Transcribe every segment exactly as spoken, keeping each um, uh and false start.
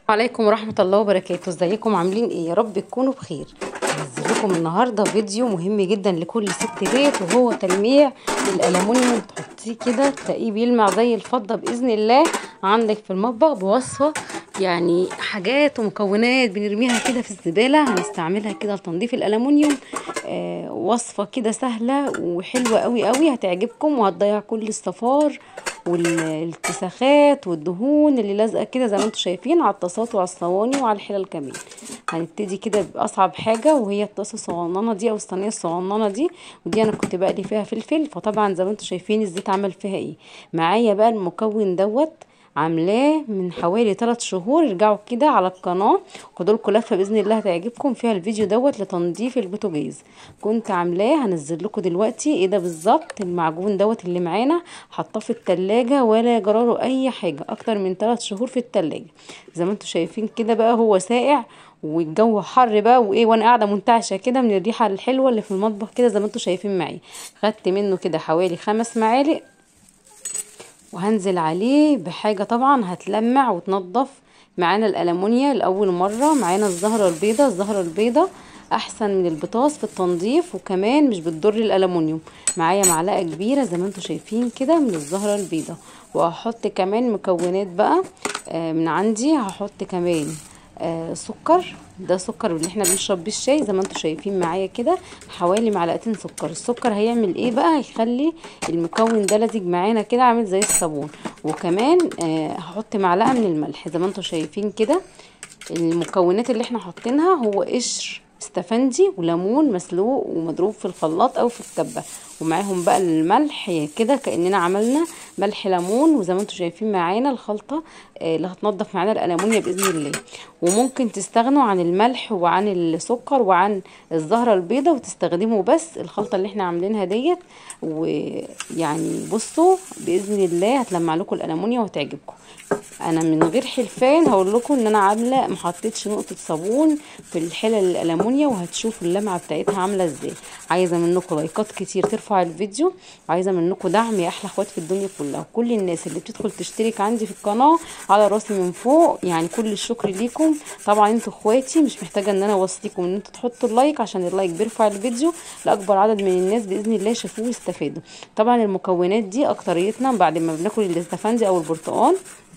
عليكم ورحمة الله وبركاته. ازيكم عاملين ايه؟ يا رب تكونوا بخير. هنزل لكم النهارده فيديو مهم جدا لكل ست بيت، وهو تلميع الالومنيوم. تحطيه كده تلاقيه بيلمع زي الفضة باذن الله عندك في المطبخ، بوصفة يعني حاجات ومكونات بنرميها كده في الزبالة هنستعملها كده لتنظيف الالومنيوم. آه وصفة كده سهلة وحلوة قوي قوي، هتعجبكم وهتضيع كل الصفار والاتساخات والدهون اللي لازقه كده زي ما انتم شايفين على الطاسات وعلى الصواني وعلى الحلل كمان. هنبتدي كده باصعب حاجه، وهي الطاسه الصغننه دي او الصينيه الصغننه دي، ودي انا كنت بقلي فيها فلفل. فطبعا زي ما انتم شايفين الزيت عمل فيها ايه. معايا بقى المكون دوت عاملاه من حوالي ثلاث شهور. ارجعوا كده على القناه خدوا لكم لفه باذن الله هتعجبكم فيها الفيديو دوت لتنظيف البوتاجاز. كنت عاملاه هنزل لكم دلوقتي ايه ده بالظبط. المعجون دوت اللي معانا حطاه في التلاجة ولا جراله اي حاجه، اكتر من ثلاث شهور في التلاجة زي ما انتم شايفين كده. بقى هو ساقع والجو حر بقى وايه، وانا قاعده منتعشه كده من الريحه الحلوه اللي في المطبخ كده زي ما انتم شايفين معايا. خدت منه كده حوالي خمس معالق، وهنزل عليه بحاجة طبعا هتلمع وتنضف معانا الألمونيا لأول مرة. معانا الزهرة البيضة. الزهرة البيضة أحسن من البطاطس في التنظيف، وكمان مش بتضر الألمونيوم. معايا معلقة كبيرة زي ما انتم شايفين كده من الزهرة البيضة، وهحط كمان مكونات بقى آه من عندي. هحط كمان آه سكر، ده سكر اللي احنا بنشرب بيه الشاي زي ما انتم شايفين معايا كده، حوالي معلقتين سكر. السكر هيعمل ايه بقى؟ هيخلي المكون ده لزج معانا كده عامل زي الصابون. وكمان آه هحط معلقه من الملح زي ما انتم شايفين كده. المكونات اللي احنا حاطينها هو قشر استفندي وليمون مسلوق ومضروب في الخلاط او في الكبه، ومعاهم بقى الملح كده كاننا عملنا ملح ليمون. وزي ما انتم شايفين معانا الخلطه اللي هتنضف معانا الالمونيا باذن الله. وممكن تستغنوا عن الملح وعن السكر وعن الزهره البيضاء وتستخدموا بس الخلطه اللي احنا عاملينها ديت. ويعني بصوا باذن الله هتلمع لكم الالمونيا وهتعجبكم. انا من غير حلفان هقول لكم ان انا عامله ما حطيتش نقطه صابون في الحلل الالمونيا، وهتشوفوا اللمعه بتاعتها عامله ازاي. عايزه منكم لايكات كتير ترفع الفيديو، وعايزه منكم دعم يا احلى اخوات في الدنيا كلها. وكل الناس اللي بتدخل تشترك عندي في القناه على راسي من فوق، يعني كل الشكر ليكم. طبعا انتوا اخواتي مش محتاجه ان انا اوصيكم ان انتوا تحطوا اللايك، عشان اللايك بيرفع الفيديو لاكبر عدد من الناس باذن الله يشوفوه ويستفادوا. طبعا المكونات دي اكتريتنا بعد ما بناكل الاستفندي او البرتقال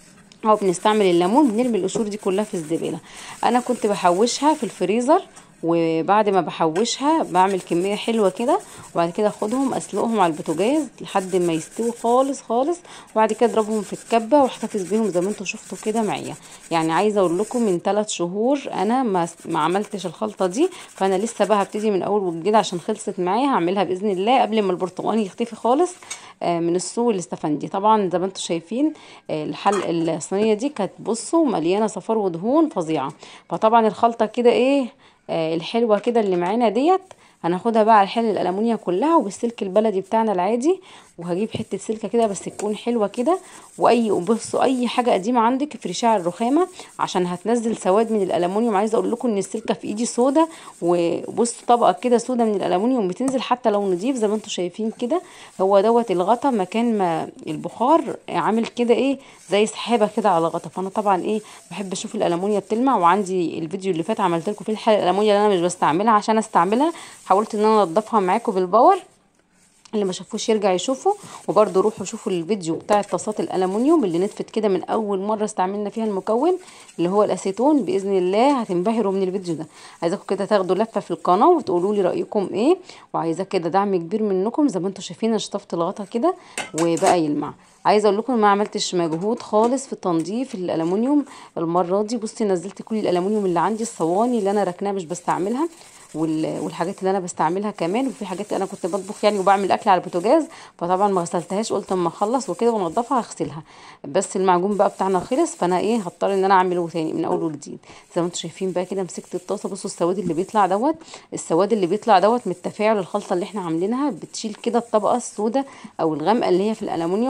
او بنستعمل الليمون بنرمي القشور دي كلها في الزباله. انا كنت بحوشها في الفريزر، وبعد ما بحوشها بعمل كميه حلوه كده، وبعد كده اخدهم اسلقهم على البوتاجاز لحد ما يستووا خالص خالص، وبعد كده اضربهم في الكبه واحتفظ بيهم زي ما انتم شفتوا كده معايا. يعني عايزه اقول لكم من ثلاث شهور انا ما ما عملتش الخلطه دي، فانا لسه بقى هبتدي من اول وجديد عشان خلصت معايا. هعملها باذن الله قبل ما البرتقال يختفي خالص من السوق الاستفندي. طبعا زي ما انتم شايفين الحل الصينيه دي كانت بصوا مليانه صفار ودهون فظيعه. فطبعا الخلطه كده ايه آه الحلوه كده اللي معانا ديت هناخدها بقى على الحل الالمونيا كلها وبالسلك البلدي بتاعنا العادي. وهجيب حته سلكه كده بس تكون حلوه كده، واي بصوا اي حاجه قديمه عندك افرشيها على الرخامه عشان هتنزل سواد من الالمونيوم. عايزه اقول لكم ان السلكه في ايدي سودا، وبصوا طبقه كده سودا من الالمونيوم بتنزل حتى لو نضيف زي ما انتم شايفين كده. هو دوت الغطا مكان ما البخار عامل كده ايه زي سحابه كده على غطا. فانا طبعا ايه بحب اشوف الالمونيا بتلمع. وعندي الفيديو اللي فات عملت لكم فيه الحله الالمونيا اللي انا مش بستعملها عشان استعملها، حاولت ان انا انضفها معاكم بالباور. اللي ما شافوش يرجع يشوفه. وبرده روحوا شوفوا الفيديو بتاع الطاسات الالومنيوم اللي نطفت كده من اول مره استعملنا فيها المكون اللي هو الاسيتون. باذن الله هتنبهروا من الفيديو ده. عايزاكم كده تاخدوا لفه في القناه وتقولوا لي رايكم ايه، وعايزاه كده دعم كبير منكم. زي ما انتم شايفين انا شطفت الغطا كده وبقى يلمع. عايزه اقول لكم ما عملتش مجهود خالص في تنظيف الالومنيوم المره دي. بصي نزلت كل الالومنيوم اللي عندي، الصواني اللي انا ركناها مش بستعملها والحاجات اللي انا بستعملها كمان. وفي حاجات انا كنت بطبخ يعني وبعمل اكل على البوتاجاز، فطبعا ما غسلتهاش. قلت اما اخلص وكده وانضفها هغسلها. بس المعجون بقى بتاعنا خلص، فانا ايه هضطر ان انا اعمله تاني من اول وجديد. زي ما انتم شايفين بقى كده مسكت الطاسه. بصوا السواد اللي بيطلع دوت السواد اللي بيطلع دوت من التفاعل الخلطه اللي احنا عاملينها، بتشيل كده الطبقه السوداء او الغامقه اللي هي في الالومنيوم. حتى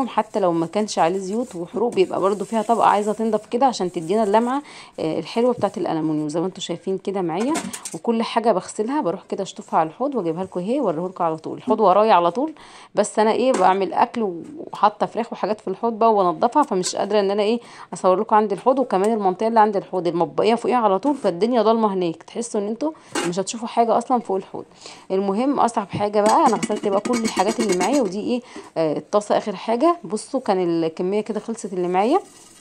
لو ما كانش عليه زيوت وحروق بيبقى برده فيها طبقه عايزه تنضف كده عشان تدينا اللمعه الحلوه بتاعه الالومنيوم زي ما انتم شايفين كده معايا. وكل حاجه بغسلها بروح كده اشطفها على الحوض واجيبها لكم اهي اوريهولكم على طول. الحوض ورايا على طول، بس انا ايه بعمل اكل وحاطه فراخ وحاجات في الحوض بقى وانضفها، فمش قادره ان انا ايه اصور لكم عند الحوض. وكمان المنطقه اللي عند الحوض المطبقيه فوقيها على طول، فالدنيا ضلمه هناك، تحسوا ان انتوا مش هتشوفوا حاجه اصلا فوق الحوض. المهم اصعب حاجه بقى انا غسلت بقى كل الحاجات اللي معايا، ودي ايه آه الطاسه اخر حاجه. بصوا كان الكميه كده خلصت اللي معايا.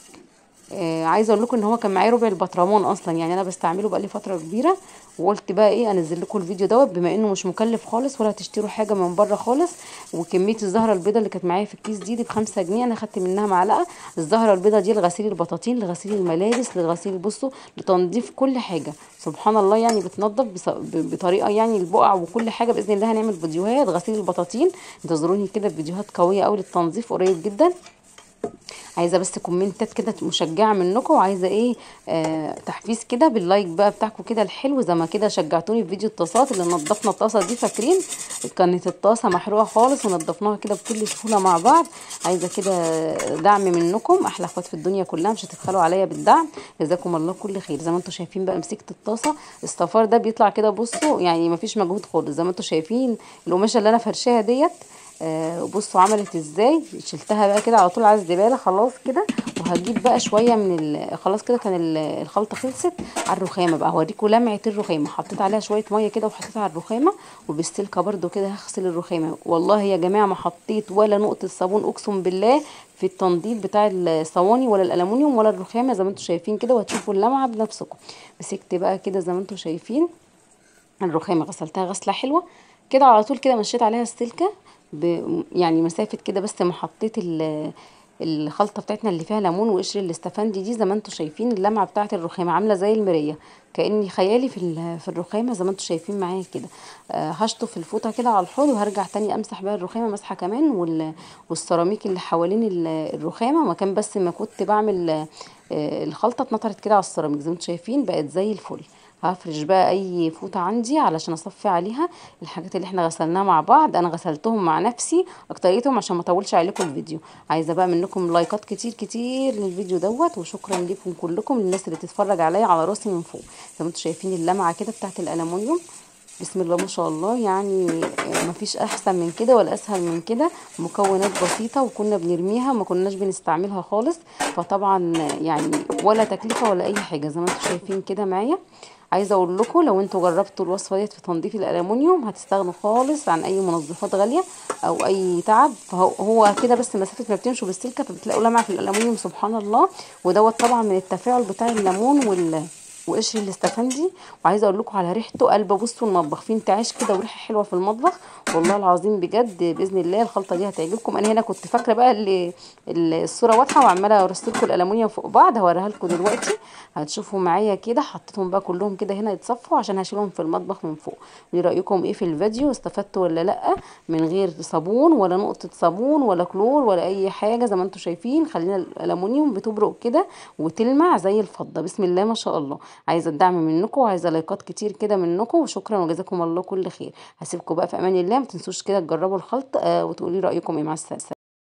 آه عايزه اقول لكم ان هو كان معايا ربع البطرمان اصلا، يعني انا بستعمله بقالي فتره كبيره. وقلت بقى ايه انزل لكم الفيديو دوت بما انه مش مكلف خالص ولا تشتروا حاجه من بره خالص. وكميه الزهره البيضاء اللي كانت معايا في الكيس دي دي بخمسة جنيه، انا خدت منها معلقه. الزهره البيضاء دي لغسيل البطاطين، لغسيل الملابس، لغسيل بصوا لتنظيف كل حاجه. سبحان الله يعني بتنظف بطريقه يعني البقع وكل حاجه. باذن الله هنعمل فيديوهات غسيل البطاطين، انتظروني كده فيديوهات قويه قوي للتنظيف قريب جدا. عايزه بس كومنتات كده مشجعه منكم، وعايزه ايه آه تحفيز كده باللايك بقى بتاعكم كده الحلو زي ما كده شجعتوني في فيديو الطاسات اللي نضفنا الطاسه دي. فاكرين كانت الطاسه محروقه خالص ونضفناها كده بكل سهوله مع بعض. عايزه كده دعم منكم، احلى اخوات في الدنيا كلها، مش هتبخلوا عليا بالدعم، جزاكم الله كل خير. زي ما انتم شايفين بقى مسكت الطاسه، الصفار ده بيطلع كده بصوا يعني مفيش مجهود خالص. زي ما انتم شايفين القماشه اللي انا فرشاها ديت آه بصوا عملت ازاي. شلتها بقى كده على طول على الزباله خلاص كده. وهجيب بقى شويه من خلاص كده كان الخلطه خلصت على الرخامه بقى. هوريكم لمعه الرخامه، حطيت عليها شويه ميه كده وحطيتها على الرخامه وبالسلكه برده كده هغسل الرخامه. والله يا جماعه ما حطيت ولا نقطه صابون اقسم بالله في التنظيف بتاع الصواني ولا الالومنيوم ولا الرخامه زي ما انتم شايفين كده، وهتشوفوا اللمعه بنفسكم. مسكت بقى كده زي ما انتم شايفين الرخامه غسلتها غسله حلوه كده على طول كده، مشيت عليها السلكه ب يعني مسافه كده، بس ما حطيت الخلطه بتاعتنا اللي فيها ليمون وقشر الاستفندي دي. زي ما انتم شايفين اللمعه بتاعه الرخامه عامله زي المرايه، كاني خيالي في في الرخامه زي ما انتم شايفين معايا كده. آه هشطف الفوطه كده على الحوض وهرجع تاني امسح بقى الرخامه مسحه كمان، والسيراميك اللي حوالين الرخامه مكان بس ما كنت بعمل آه الخلطه اتنطرت كده على السيراميك زي ما انتم شايفين بقت زي الفل. هفرش بقى اي فوطه عندي علشان اصفي عليها الحاجات اللي احنا غسلناها مع بعض. انا غسلتهم مع نفسي اكتريتهم عشان ما اطولش عليكم الفيديو. عايزه بقى منكم لايكات كتير كتير للفيديو دوت، وشكرا لكم كلكم للناس اللي بتتفرج عليا على راسي من فوق. زي ما انتم شايفين اللمعه كده بتاعت الالومنيوم بسم الله ما شاء الله، يعني مفيش احسن من كده ولا اسهل من كده. مكونات بسيطه وكنا بنرميها ما كناش بنستعملها خالص، فطبعا يعني ولا تكلفه ولا اي حاجه زي ما انتم شايفين كده معايا. عايزه اقول لكم لو انتوا جربتوا الوصفه ديت في تنظيف الالومنيوم هتستغنوا خالص عن اي منظفات غاليه او اي تعب. فهو كده بس مسافه ما بتمشوا بالسلكه فبتلاقوا لمعه في الالومنيوم سبحان الله. ودوت طبعا من التفاعل بتاع الليمون وال وقشر الاستفندي. وعايزه اقول لكم على ريحته قلبه. بصوا المطبخ فيه انتعاش كده وريحه حلوه في المطبخ والله العظيم بجد. باذن الله الخلطه دي هتعجبكم. انا هنا كنت فاكره بقى اللي الصوره واضحه وعماله ارص لكم الالومنيوم فوق بعض، هوريها لكم دلوقتي هتشوفوا معايا كده. حطيتهم بقى كلهم كده هنا يتصفوا عشان هشيلهم في المطبخ من فوق. ايه رايكم ايه في الفيديو؟ استفدتوا ولا لا؟ من غير صابون ولا نقطه صابون ولا كلور ولا اي حاجه زي ما انتم شايفين. خلينا الالومنيوم بتبرق كده وتلمع زي الفضه بسم الله ما شاء الله. عايزه الدعم منكم وعايزه لايكات كتير كده منكم، وشكرا وجزاكم الله كل خير. هسيبكم بقى في امان الله، ما تنسوش كده تجربوا الخلط آه وتقولي رايكم ايه. مع السلامه.